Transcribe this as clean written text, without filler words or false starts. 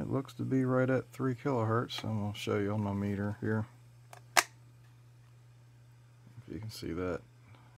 it looks to be right at 3 kilohertz, and I'll show you on my meter here if you can see that.